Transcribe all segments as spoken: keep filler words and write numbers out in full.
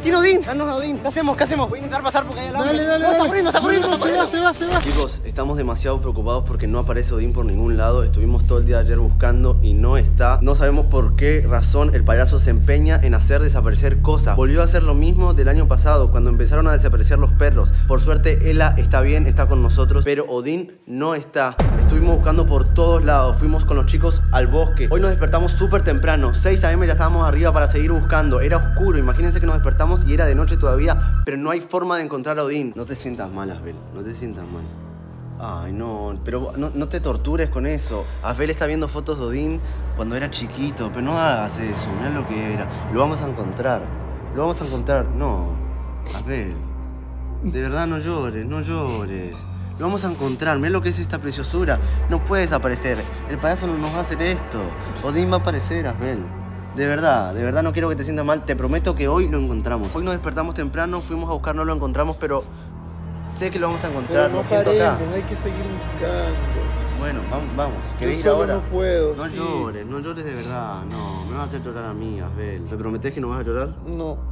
tiene Odín. Danos a Odín. ¿Qué hacemos? ¿Qué hacemos? Voy a intentar pasar porque hay alambre. Dale, dale, no, dale. Está corriendo, está corriendo, está corriendo. Se va, se va, se va. Chicos, estamos demasiado preocupados porque no aparece Odín por ningún lado. Estuvimos todo el día de ayer buscando y no está. No sabemos por qué razón el payaso se empeña en hacer desaparecer cosas. Volvió a hacer lo mismo del año pasado, cuando empezaron a desaparecer los perros. Por suerte, Ela está bien, está con nosotros, pero Odín no está. Estuvimos buscando por todos lados. Fuimos con los chicos al bosque. Hoy nos despertamos súper temprano. seis a eme ya estábamos arriba para seguir buscando. Era oscuro. Imagínense que nos despertamos y era de noche todavía, pero no hay forma de encontrar a Odín. No te sientas mal, Asbel. No te sientas mal. Ay, no, pero no, no te tortures con eso. Asbel está viendo fotos de Odín cuando era chiquito, pero no hagas eso. Mirá lo que era. Lo vamos a encontrar. Lo vamos a encontrar. No, Asbel. De verdad, no llores, no llores. Lo vamos a encontrar. Mirá lo que es esta preciosura. No puede desaparecer. El payaso no nos va a hacer esto. Odín va a aparecer, Asbel. De verdad, de verdad no quiero que te sientas mal. Te prometo que hoy lo encontramos. Hoy nos despertamos temprano, fuimos a buscar, no lo encontramos, pero sé que lo vamos a encontrar. No lo siento paremos, acá. hay que seguir buscando. Bueno, vamos, vamos. Yo ¿Querés ir solo ahora? no puedo, No sí. llores, no llores de verdad. No, me vas a hacer llorar a mí, Asbel. ¿Me prometés que no vas a llorar? No,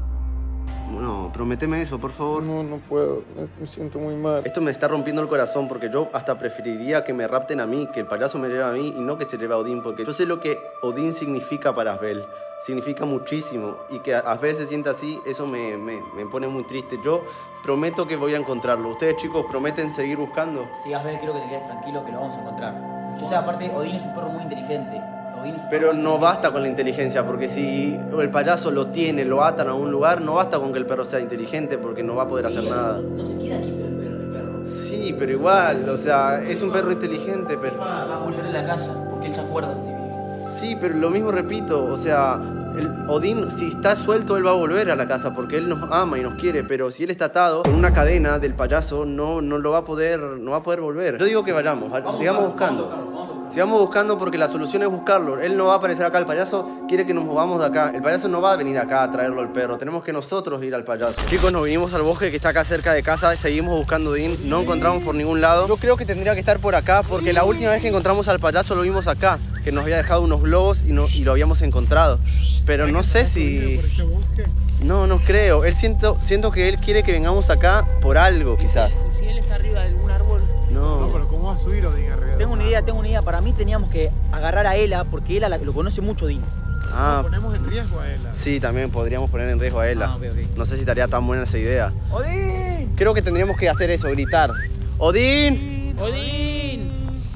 No, prométeme eso, por favor. no, no puedo. Me, me siento muy mal. Esto me está rompiendo el corazón porque yo hasta preferiría que me rapten a mí, que el payaso me lleve a mí y no que se lleve a Odín, porque yo sé lo que Odín significa para Asbel. Significa muchísimo y que Asbel se sienta así, eso me, me, me pone muy triste. Yo prometo que voy a encontrarlo. ¿Ustedes, chicos, prometen seguir buscando? Sí, Asbel, quiero que te quedes tranquilo que lo vamos a encontrar. Yo sé, aparte, Odín es un perro muy inteligente. Odín es un Pero perro no muy basta con la inteligencia, porque si el payaso lo tiene, lo atan a un lugar, no basta con que el perro sea inteligente, porque no va a poder Sí, hacer nada. No, no se queda quieto el perro, el perro. Sí, pero igual, o sea, es un perro inteligente, pero... Va, va a volver a la casa, porque él se acuerda dónde vive. Sí, pero lo mismo repito, o sea, el Odín, si está suelto, él va a volver a la casa, porque él nos ama y nos quiere, pero si él está atado con una cadena del payaso, no, no lo va a poder, no va a poder volver. Yo digo que vayamos, Vamos sigamos a buscarlo, buscando. vamos a buscarlo, vamos a buscarlo. Sigamos buscando porque la solución es buscarlo. Él no va a aparecer acá, el payaso quiere que nos movamos de acá. El payaso no va a venir acá a traerlo al perro, tenemos que nosotros ir al payaso. Chicos, nos vinimos al bosque que está acá cerca de casa, seguimos buscando a Odín, no encontramos por ningún lado. Yo creo que tendría que estar por acá porque la última vez que encontramos al payaso lo vimos acá, que nos había dejado unos globos y, no, y lo habíamos encontrado. Pero no sé si... ¿Por este bosque? No, no creo. Él siento, siento que él quiere que vengamos acá por algo, quizás. Y si él está arriba de algún árbol, No. No, pero ¿cómo va a subir Odín arriba? Tengo una idea, tengo una idea. Para mí teníamos que agarrar a Ela, porque Ela la- lo conoce mucho, Odín. Ah, Ponemos en riesgo a él. sí, también podríamos poner en riesgo a Ela. Ah, ok, ok. No sé si estaría tan buena esa idea. ¡Odín! Creo que tendríamos que hacer eso, gritar. ¡Odín! Odín,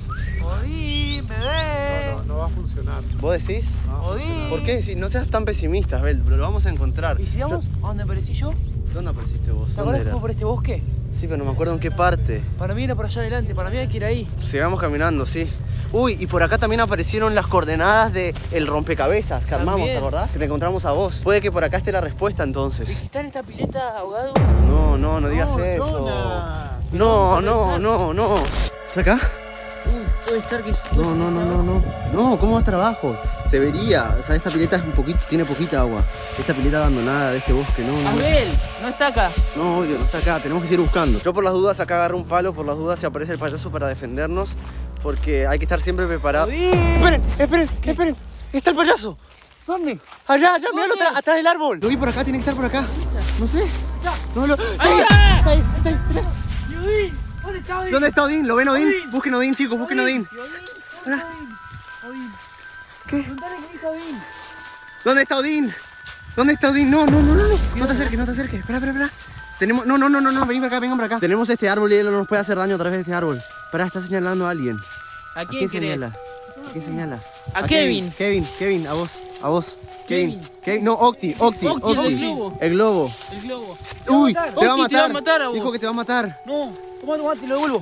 Odín, No, bebé, no, no va a funcionar. ¿Vos decís? No va a Odín. funcionar. ¿Por qué? Si no seas tan pesimista, Abel, lo vamos a encontrar. ¿Y si vamos a donde aparecí yo? ¿Dónde apareciste vos? ¿Te ¿Dónde acuerdas que era? fue por este bosque? Sí, pero no me acuerdo en qué parte. Para mí era por allá adelante, para mí hay que ir ahí. Sigamos caminando, sí. Uy, y por acá también aparecieron las coordenadas del rompecabezas que armamos, También. ¿te acordás? Que te encontramos a vos. Puede que por acá esté la respuesta entonces. ¿Y está en esta pileta ahogado? No, no, no digas No, eso. Jonah. No, no, no, no. ¿Está acá? Uh, puede estar que... No, no, no, no, no. No, ¿cómo va a estar abajo? Se vería. O sea, esta pileta es un poquito, tiene poquita agua. Esta pileta abandonada de este bosque, no, no. Abel, no está acá. No, obvio, no está acá. Tenemos que seguir buscando. Yo por las dudas acá agarro un palo, por las dudas si aparece el payaso para defendernos. Porque hay que estar siempre preparados. Esperen, esperen, esperen. Está el payaso. ¿Dónde? Allá, allá, miralo ¿Dónde? atrás, atrás del árbol. Lo vi por acá, tiene que estar por acá. No sé. No, lo... Está ¡Ahí ahí, está! está ahí, está ahí, está ahí. ¿Y Odín? ¿Dónde está Odín? ¿Dónde está Odín? ¿Lo ven Odín? Odín. Busquen Odín, chicos, busquen Odín. ¿Y Odín? Pará. Odín. ¿Qué? Preguntale que dijo Odín. ¿Dónde está Odín? ¿Dónde está Odín? No, no, no, no, no. No te acerques, no te acerques. Espera, espera, espera. Tenemos... No, no, no, no, no. Vení para acá, vengan para acá. Tenemos este árbol y él no nos puede hacer daño a través de este árbol. Pará, está señalando a alguien. ¿A ¿A quién quién querés? señala? ¿A quién señala? A Kevin. Kevin, Kevin, a vos, a vos. Kevin. Kevin. Kevin. No, Octi, Octi, Octi, Octi. el globo. El globo. El globo. Uy, matar. te va a Octi, matar. te va a matar a vos. Dijo que te va a matar. No, toma, toma, te lo devuelvo.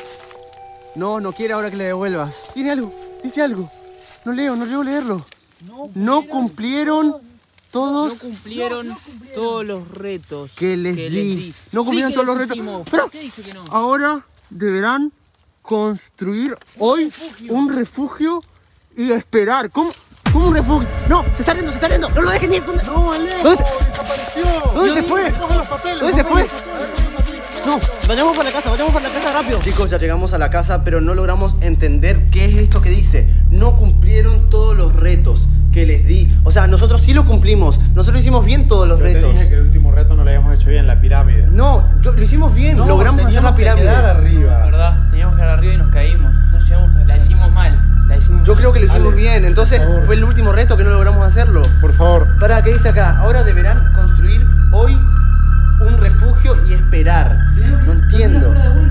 No, no quiere ahora que le devuelvas. Tiene algo, dice algo. No leo, no llego a leerlo. No, No cumplieron No todos cumplieron todos los retos que les di. No cumplieron Sí todos que los les retos. hicimos. Pero- ¿Por qué dice que no? Ahora deberán construir hoy un refugio y esperar. ¿Cómo? ¿Cómo un refugio? No, se está riendo, se está riendo. No lo dejen ir. ¿Dónde, No, Alejo, ¿Dónde se- desapareció. ¿Dónde se fue? Coge los papeles. ¿Dónde se coge fue? los papeles. No, vayamos para la casa, vayamos para la casa rápido. Chicos, ya llegamos a la casa, pero no logramos entender qué es esto que dice. No cumplieron todos los retos que les di. O sea, nosotros sí lo cumplimos. Nosotros hicimos bien todos los Pero te retos. dije que el último reto hicimos Ale, bien. Entonces por favor. fue el último reto que no logramos hacerlo. Por favor. Para, ¿qué dice acá? Ahora deberán construir hoy un refugio y esperar. No entiendo.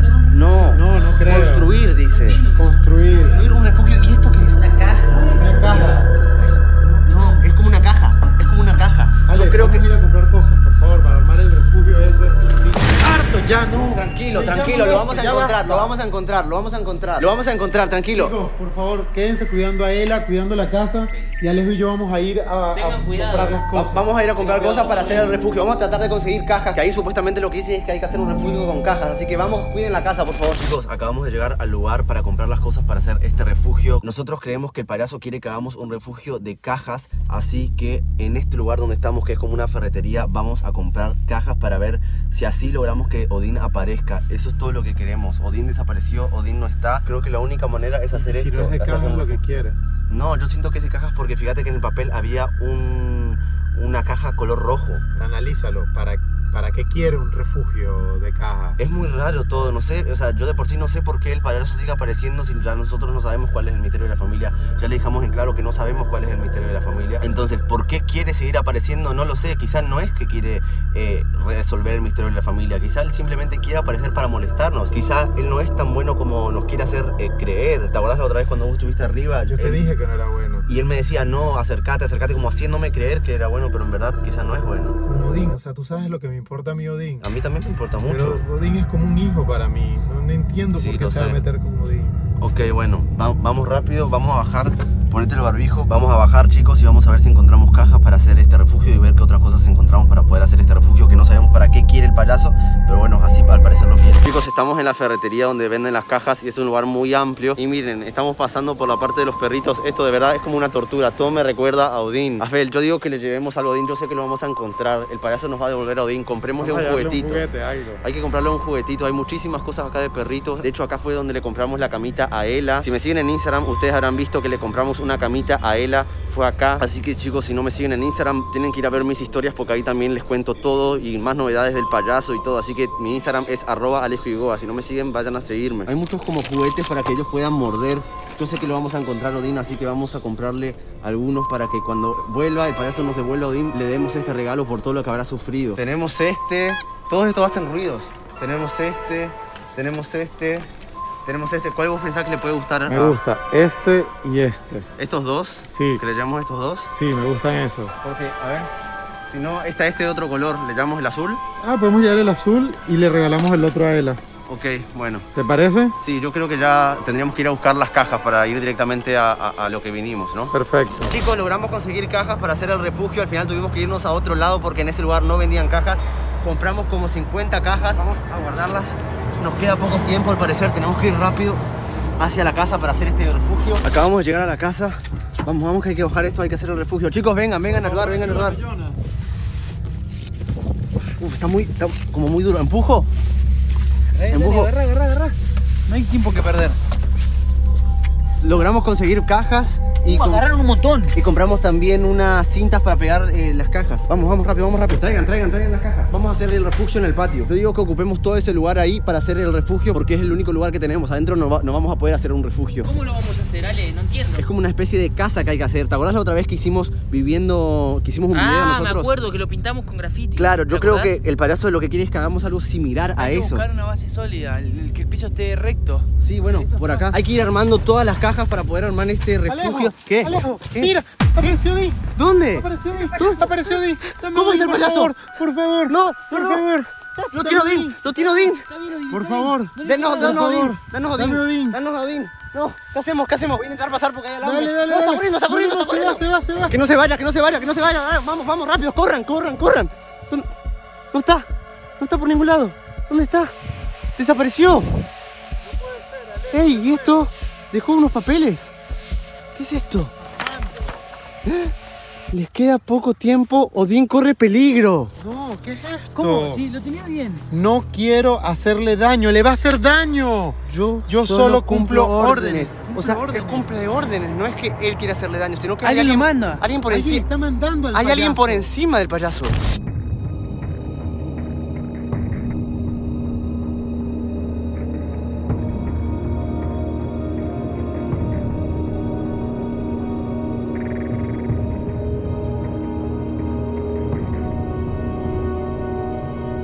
No, No, no creo. construir, dice. Construir. Construir un refugio. ¿Y esto qué es? Una caja. Una caja. Es- no, no, es como una caja. Es como una caja. Ale, Yo creo vamos que... a ir a comprar cosas, por favor, para armar el refugio ese. ¡Harto! Ya no. Tranquilo, Ya tranquilo, no, lo vamos a ya encontrar, basta. lo vamos a encontrar, lo vamos a encontrar. Lo vamos a encontrar, tranquilo. Chicos, por favor, quédense cuidando a Ela, cuidando la casa. Y Alejo y yo vamos a ir a, a Tengan cuidado. comprar las Va- cosas. Vamos a ir a comprar cosas para hacer el refugio. Vamos a tratar de conseguir cajas. Que ahí supuestamente lo que dicen es que hay que hacer un refugio con cajas. Así que vamos, cuiden la casa, por favor. Chicos, acabamos de llegar al lugar para comprar las cosas para hacer este refugio. Nosotros creemos que el payaso quiere que hagamos un refugio de cajas. Así que en este lugar donde estamos, que es como una ferretería, vamos a comprar cajas para ver si así logramos que Odín aparezca. Eso es todo lo que queremos. Odín desapareció, Odín no está. Creo que la única manera es hacer Si esto. no es de hacer caja, un lo que refugio. quiere. No, yo siento que es de cajas porque fíjate que en el papel había un, una caja color rojo. Pero analízalo. ¿Para, ¿Para qué quiere un refugio de caja? Es muy raro todo, no sé, o sea, yo de por sí no sé por qué el payaso sigue apareciendo si ya nosotros no sabemos cuál es el misterio de la familia. Ya le dejamos en claro que no sabemos cuál es el misterio de la familia. Entonces, ¿por qué quiere seguir apareciendo? No lo sé, quizás no es que quiere eh, resolver el misterio de la familia. Quizás él simplemente quiere aparecer para molestarnos. Quizás él no es tan bueno como nos quiere hacer eh, creer. ¿Te acordás la otra vez cuando vos estuviste arriba? Yo te Él- dije que no era bueno. Y él me decía, no, acércate, acércate, como haciéndome creer que era bueno, pero en verdad quizás no es bueno. Como Odín, o sea, tú sabes lo que me importa a mí, Odín. A mí también me importa mucho. Pero Odín es como un hijo para mí. No, no entiendo Sí, por qué lo se va a sé. meter con Odín. Ok, bueno, va- vamos rápido, vamos a bajar, ponete el barbijo, vamos a bajar, chicos, y vamos a ver si encontramos cajas para hacer este refugio y ver qué otras cosas encontramos para poder hacer este refugio, que no sabemos para qué quiere el payaso, pero bueno, así al parecer lo quiere. Chicos, estamos en la ferretería donde venden las cajas y es un lugar muy amplio y miren, estamos pasando por la parte de los perritos. Esto de verdad es como una tortura, todo me recuerda a Odín. Afel, yo digo que le llevemos algo a Odín, yo sé que lo vamos a encontrar, el payaso nos va a devolver a Odín, comprémosle un Vamos a darle juguetito. juguete, algo. Hay que comprarle un juguetito, hay muchísimas cosas acá de perritos. De hecho, acá fue donde le compramos la camita a Ela. Si me siguen en Instagram, ustedes habrán visto que le compramos una camita a Ela. Fue acá. Así que chicos, si no me siguen en Instagram, tienen que ir a ver mis historias porque ahí también les cuento todo y más novedades del payaso y todo. Así que mi Instagram es arroba Alejo Igoa. Si no me siguen, vayan a seguirme. Hay muchos como juguetes para que ellos puedan morder. Yo sé que lo vamos a encontrar a Odín, así que vamos a comprarle algunos para que cuando vuelva, el payaso nos devuelva a Odín, le demos este regalo por todo lo que habrá sufrido. Tenemos este. Todos estos hacen ruidos. Tenemos este, tenemos este, tenemos este. ¿Cuál vos pensás que le puede gustar? Me a- gusta este y este. ¿Estos dos? Sí. ¿Que le llamamos estos dos? Sí, me gustan esos. Porque, a ver, si no, está este de otro color, ¿le llamamos el azul? Ah, podemos llevar el azul y le regalamos el otro a Ela. Ok, bueno. ¿Te parece? Sí, yo creo que ya tendríamos que ir a buscar las cajas para ir directamente a, a- a lo que vinimos, ¿no? Perfecto. Chicos, logramos conseguir cajas para hacer el refugio. Al final tuvimos que irnos a otro lado porque en ese lugar no vendían cajas. Compramos como cincuenta cajas. Vamos a guardarlas. Nos queda poco tiempo al parecer. Tenemos que ir rápido hacia la casa para hacer este refugio. Acabamos de llegar a la casa. Vamos, vamos que hay que bajar esto, hay que hacer el refugio. Chicos, vengan, vengan a ayudar, vengan a ayudar. Uf, está muy, está como muy duro. ¿Empujo? Empujo. Agarra, agarra, agarra. No hay tiempo que perder. Logramos conseguir cajas y, Uh, com- agarraron un montón. y compramos también unas cintas para pegar eh, las cajas. Vamos, vamos rápido, vamos rápido. Traigan, traigan, traigan las cajas. Vamos a hacer el refugio en el patio. Yo digo que ocupemos todo ese lugar ahí para hacer el refugio porque es el único lugar que tenemos. Adentro no, va- no vamos a poder hacer un refugio. ¿Cómo lo vamos a hacer, Ale? No entiendo. Es como una especie de casa que hay que hacer. ¿Te acordás la otra vez que hicimos viviendo, que hicimos un video Ah, nosotros? me acuerdo que lo pintamos con graffiti. Claro, yo ¿Te creo acordás? que el payaso lo que quiere es que hagamos algo similar a Hay que eso. buscar una base sólida, el, el que el piso esté recto. Sí, bueno, por acá. Hay que ir armando todas las cajas para poder armar este refugio. ¿Qué? Alejo, ¿Qué? mira, apareció Odín. ¿Dónde? Apareció Odín. ¿Dónde? Apareció Odín. Dame ¿Cómo Odín, está el por payaso? favor, por favor. No, por no. favor. ¡Lo tiene Odín! ¡Lo tiene Odín! Por favor. Denos, Por danos favor. Odín, danos Odín, Dame Odín. danos Odín. No, ¿qué hacemos? ¿Qué hacemos? Voy a intentar pasar porque hay alambre. Dale, dale, no, está dale. corriendo, está corriendo, No, está no, corriendo. Se va, se va, se va. Que no se vaya, que no se vaya, que no se vaya. Dale, vamos, vamos, rápido, corran, corran, corran. ¿Dónde? No está, no está por ningún lado. ¿Dónde está? Desapareció. Ey, ¿y esto? Dejó unos papeles. ¿Qué es esto? ¿Eh? Les queda poco tiempo, Odín corre peligro. No, ¿qué es esto? ¿Cómo? Sí, lo tenía bien. No quiero hacerle daño, le va a hacer daño. Yo, Yo solo cumplo órdenes. O sea, Cumple él cumple órdenes, no es que él quiera hacerle daño, sino que hay Alguien alguien, lo manda. alguien por Alguien encima. está mandando al Hay alguien payaso. por encima del payaso.